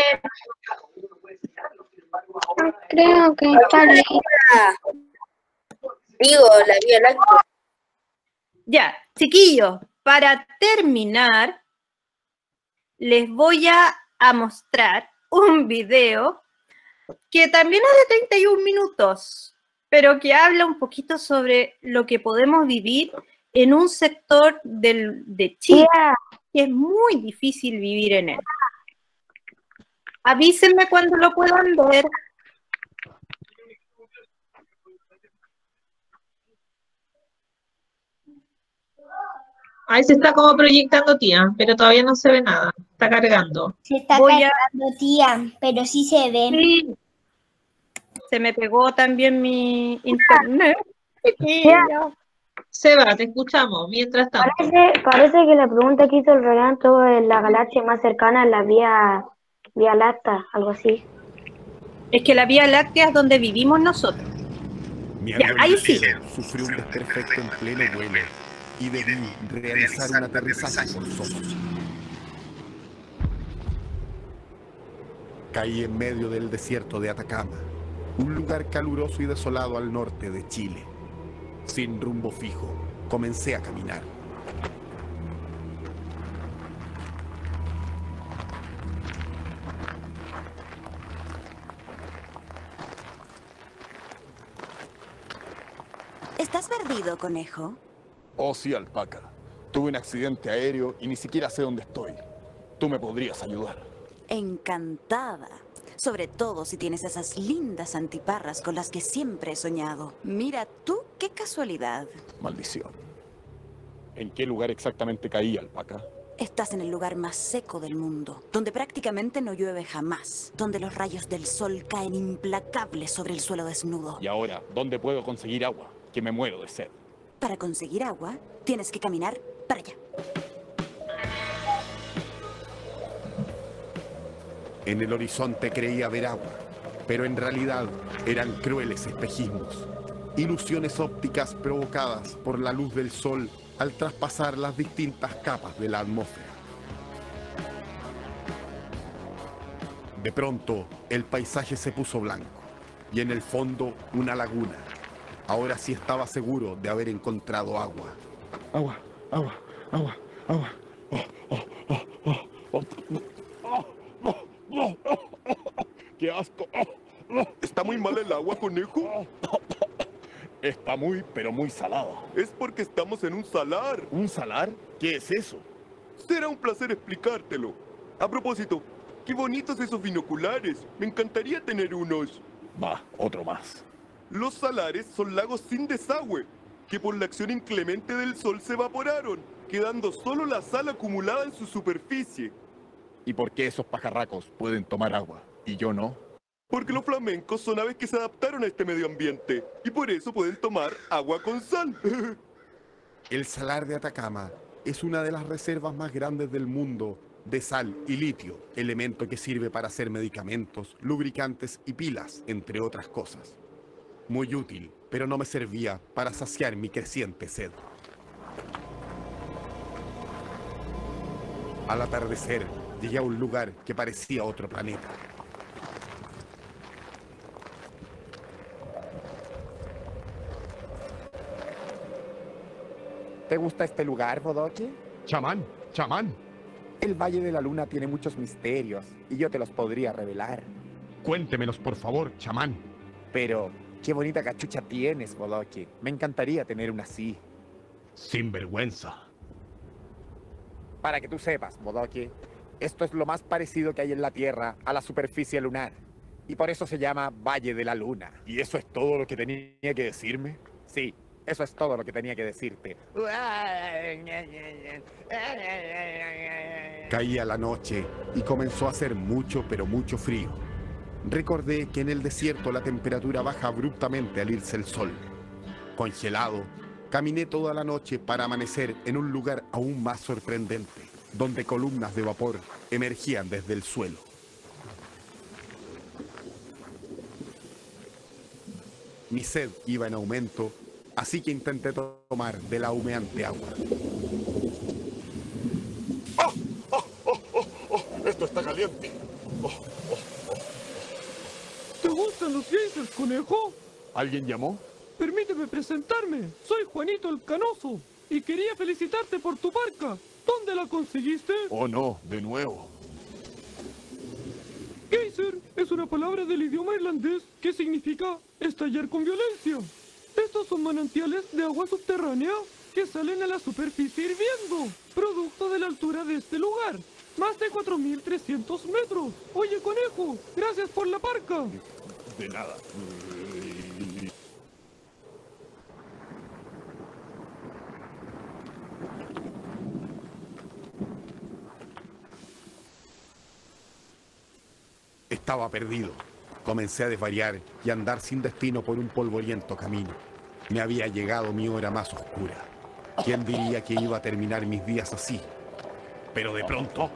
Creo que está bien. Digo, la Vía Láctea. Ya, chiquillos, para terminar, les voy a, a mostrar un video que también es de treinta y un minutos, pero que habla un poquito sobre lo que podemos vivir en un sector del, de Chile, que es muy difícil vivir en él. Avísenme cuando lo puedan ver. Ahí se está como proyectando, tía, pero todavía no se ve nada. Está cargando. Se está Voy a- cargando, tía, pero sí se ve. Sí. Se me pegó también mi internet. Seba, te escuchamos. Mientras tanto. Parece, parece que la pregunta que hizo el Renato es la galaxia más cercana a la Vía, vía Láctea, algo así. Es que la Vía Láctea es donde vivimos nosotros. Mi Ya, ahí sí. avión sufrió un desperfecto en pleno vuelo y debí realizar un aterrizaje forzoso. Caí en medio del desierto de Atacama, un lugar caluroso y desolado al norte de Chile. Sin rumbo fijo, comencé a caminar. ¿Estás perdido, conejo? Oh sí, alpaca. Tuve un accidente aéreo y ni siquiera sé dónde estoy. Tú me podrías ayudar. Encantada. Sobre todo si tienes esas lindas antiparras con las que siempre he soñado. Mira tú, qué casualidad. Maldición. ¿En qué lugar exactamente caí, alpaca? Estás en el lugar más seco del mundo, donde prácticamente no llueve jamás, donde los rayos del sol caen implacables sobre el suelo desnudo. Y ahora, ¿dónde puedo conseguir agua? Que me muero de sed. Para conseguir agua, tienes que caminar para allá. En el horizonte creía ver agua, pero en realidad eran crueles espejismos, ilusiones ópticas provocadas por la luz del sol al traspasar las distintas capas de la atmósfera. De pronto, el paisaje se puso blanco y en el fondo una laguna. Ahora sí estaba seguro de haber encontrado agua. Agua, agua, agua, agua. ¡Qué asco! ¿Está muy mal el agua, conejo? Está muy, pero muy salada. Es porque estamos en un salar. ¿Un salar? ¿Qué es eso? Será un placer explicártelo. A propósito, qué bonitos esos binoculares. Me encantaría tener unos. Va, otro más. Los salares son lagos sin desagüe, que por la acción inclemente del sol se evaporaron, quedando solo la sal acumulada en su superficie. ¿Y por qué esos pajarracos pueden tomar agua y yo no? Porque los flamencos son aves que se adaptaron a este medio ambiente y por eso pueden tomar agua con sal. El salar de Atacama es una de las reservas más grandes del mundo de sal y litio, elemento que sirve para hacer medicamentos, lubricantes y pilas, entre otras cosas. Muy útil, pero no me servía para saciar mi creciente sed. Al atardecer, llegué a un lugar que parecía otro planeta. ¿Te gusta este lugar, Bodoque? Chamán, chamán. El Valle de la Luna tiene muchos misterios y yo te los podría revelar. Cuéntemelos, por favor, chamán. Pero, qué bonita cachucha tienes, Bodoque. Me encantaría tener una así. Sin vergüenza. Para que tú sepas, Bodoque, esto es lo más parecido que hay en la Tierra a la superficie lunar. Y por eso se llama Valle de la Luna. ¿Y eso es todo lo que tenía que decirme? Sí, eso es todo lo que tenía que decirte. Caía la noche y comenzó a hacer mucho, pero mucho frío. Recordé que en el desierto la temperatura baja abruptamente al irse el sol. Congelado, caminé toda la noche para amanecer en un lugar aún más sorprendente, donde columnas de vapor emergían desde el suelo. Mi sed iba en aumento, así que intenté tomar de la humeante agua. ¡Oh! ¡Oh! ¡Oh! ¡Oh! ¡Oh! ¡Esto está caliente! ¡Oh! ¡Oh! ¡Oh! ¿Te gustan los geysers, conejo? ¿Alguien llamó? Permíteme presentarme. Soy Juanito el Canoso y quería felicitarte por tu barca. ¿Dónde la conseguiste? Oh no, de nuevo. Geyser es una palabra del idioma irlandés que significa estallar con violencia. Estos son manantiales de agua subterránea que salen a la superficie hirviendo, producto de la altura de este lugar, más de cuatro mil trescientos metros. Oye, conejo, gracias por la barca. De nada. Estaba perdido. Comencé a desvariar y a andar sin destino por un polvoriento camino. Me había llegado mi hora más oscura. ¿Quién diría que iba a terminar mis días así? Pero de pronto...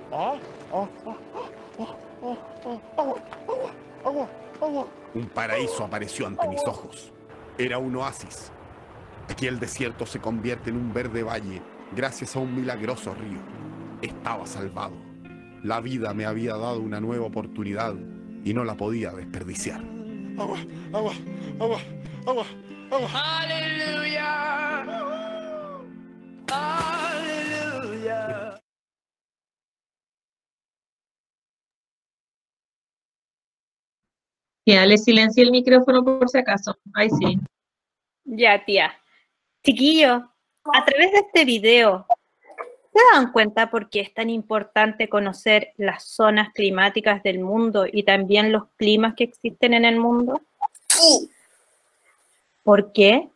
un paraíso apareció ante mis ojos. Era un oasis. Aquí el desierto se convierte en un verde valle gracias a un milagroso río. Estaba salvado. La vida me había dado una nueva oportunidad y no la podía desperdiciar. Agua, agua, agua, agua, agua. Aleluya. Aleluya. Ya, le silencié el micrófono por si acaso. Ahí sí. Ya, tía. Chiquillo, a través de este video, ¿se dan cuenta por qué es tan importante conocer las zonas climáticas del mundo y también los climas que existen en el mundo? Sí. ¿Por qué?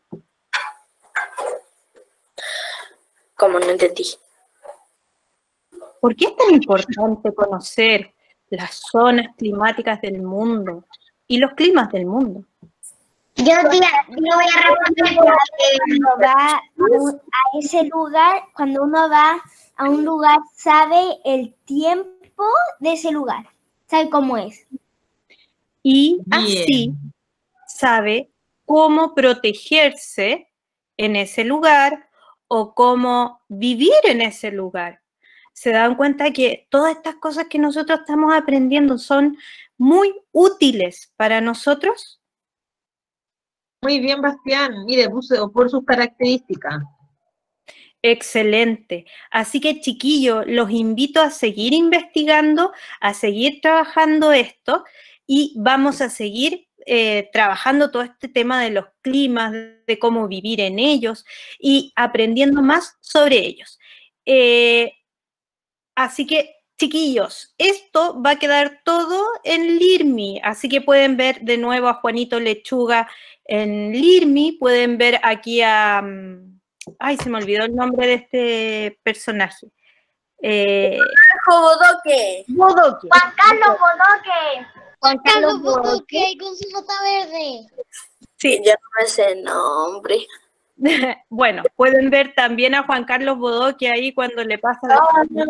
Como no entendí. ¿Por qué es tan importante conocer las zonas climáticas del mundo y los climas del mundo? Yo, tía, yo voy a responder porque cuando va a, un- a ese lugar, cuando uno va a un lugar, sabe el tiempo de ese lugar, sabe cómo es. Y Bien. así sabe cómo protegerse en ese lugar o cómo vivir en ese lugar. Se dan cuenta que todas estas cosas que nosotros estamos aprendiendo son muy útiles para nosotros. Muy bien, Bastián. Mire, puse por sus características. Excelente. Así que, chiquillos, los invito a seguir investigando, a seguir trabajando esto y vamos a seguir eh, trabajando todo este tema de los climas, de cómo vivir en ellos y aprendiendo más sobre ellos. Eh, así que, chiquillos, esto va a quedar todo en Lirmi, así que pueden ver de nuevo a Juanito Lechuga en Lirmi, pueden ver aquí a... mm, ay, se me olvidó el nombre de este personaje. Eh, Bodoque. Bodoque. Juan Carlos Bodoque. Juan Carlos Bodoque con su nota verde. Sí. Yo no me sé el nombre. Bueno, pueden ver también a Juan Carlos Bodoque ahí cuando le pasa la...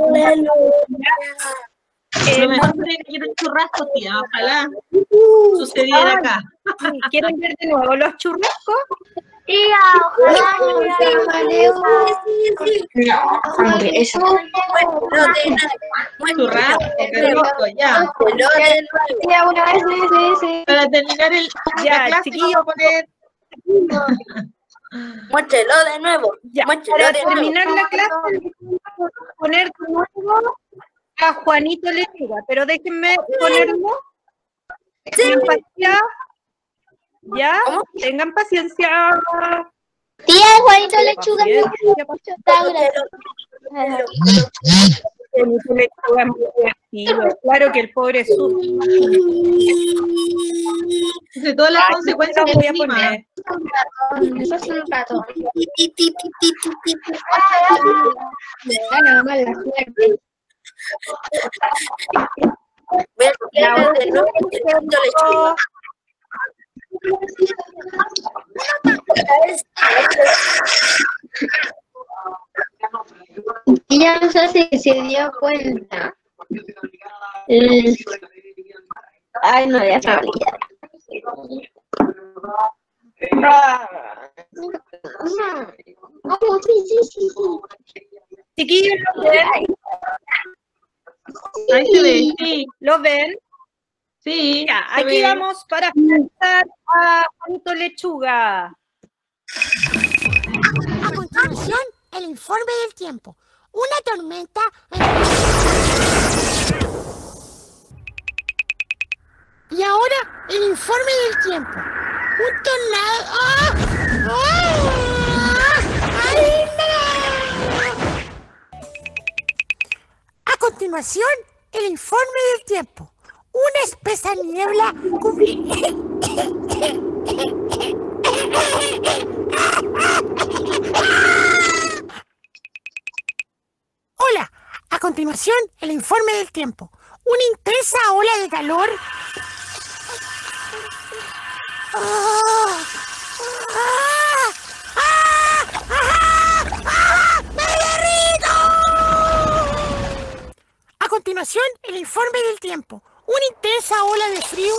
Eh, Lo mejor sería que quiero un churrasco, tía. Ojalá sucediera acá. ¿Quieren ver de nuevo los churrascos? Tía, Churrasco, qué rico, ya. Tía, una vez, sí, sí, sí. Para terminar el, ya, la clase, chiquillos, vamos a poner... Muéstrelo de nuevo. Ya, Muéstrelo para de terminar nuevo. la clase, vamos a poner de nuevo a Juanito Lechuga, pero déjenme ponerlo. Tengan paciencia. Ya, tengan paciencia. Tía, Juanito Lechuga. Juanito Lechuga es muy divertido. Claro que el pobre sufre. De todas las Ay, consecuencias lo que voy a encima. poner. Bueno, de nuevo, Juanito Lechuga. Ella no sé si se dio cuenta. Mm. Ay, no, ya se olvidó. Oh, sí, sí, sí, sí. Chiquillos, ¿lo ven? Ahí se ve, sí. ¿Lo ven? Sí. Ya, se aquí ve. vamos para finalizar a Juanito Lechuga. A continuación, el informe del tiempo. Una tormenta... Y ahora, el informe del tiempo. Un tornado... ¡Ah! ¡Ah! ¡Ay, no! A continuación, el informe del tiempo. Una espesa niebla cubri... Hola, a continuación el informe del tiempo. Una intensa ola de calor. ¡Ah! ¡Ah! ¡Ah! ¡Ah! ¡Ah! ¡Me derrito! A continuación el informe del tiempo. Una intensa ola de frío.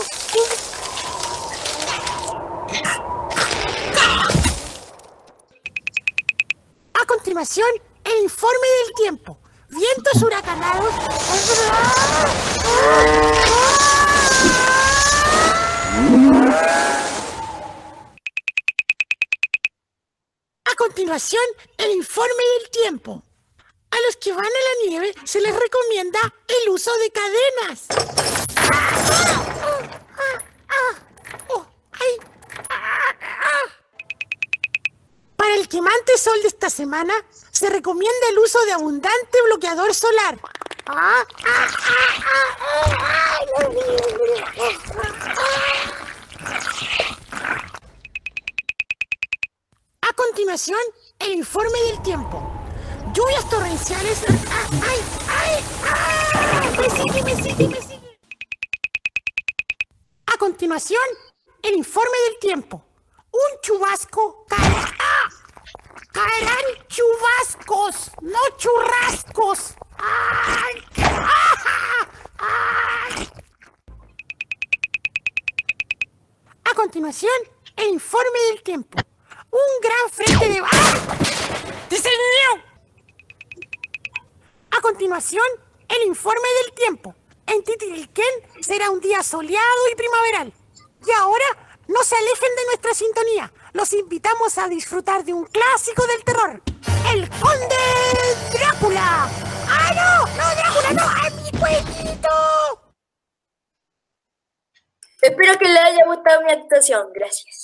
A continuación, el informe del tiempo. Vientos huracanados. A continuación, el informe del tiempo. A los que van a la nieve se les recomienda el uso de cadenas. Para el quemante sol de esta semana, se recomienda el uso de abundante bloqueador solar. A continuación, el informe del tiempo. Lluvias torrenciales. ¡Ay, ay, ay! ¡Me sigue, me sigue, me sigue! A continuación, el informe del tiempo. Un chubasco caerá. Caerán chubascos, no churrascos. ¡Ay! ¡Ah! ¡Ay! A continuación, el informe del tiempo. Un gran frente de... ¡Ah! ¡Diseño! A continuación, el informe del tiempo. En Titirilquén será un día soleado y primaveral. Y ahora, no se alejen de nuestra sintonía. Los invitamos a disfrutar de un clásico del terror. ¡El Conde Drácula! ¡Ah, no! ¡No, Drácula, no! ¡A mi cuellito! Espero que les haya gustado mi actuación. Gracias.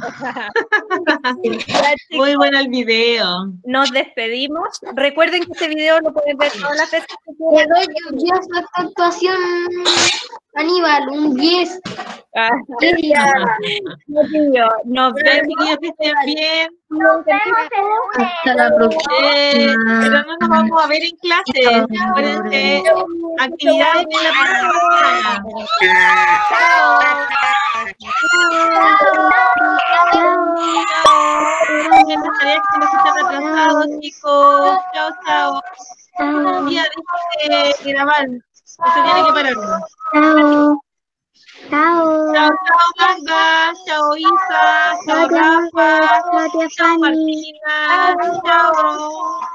Muy bueno el video. Nos despedimos. Recuerden que este video lo pueden ver todas las veces que Le quieran. doy un diez a esta actuación, Aníbal, un diez. Ah, no, tío, nos Espero, vemos. chiquillos, que estén bien. Hasta la próxima. Eh, pero no nos vamos a ver en clase. Acuérdense, actividades en la próxima semana. Chao. Chao. Chao. tarea que se nos están atrasados, chicos. Chao, chao. Ya deje de grabar. Se tiene que parar. Chao. Chao. Chao, chao, Magda. Chao, Isa. Chao, Rafa. Chao, Martina. Chao.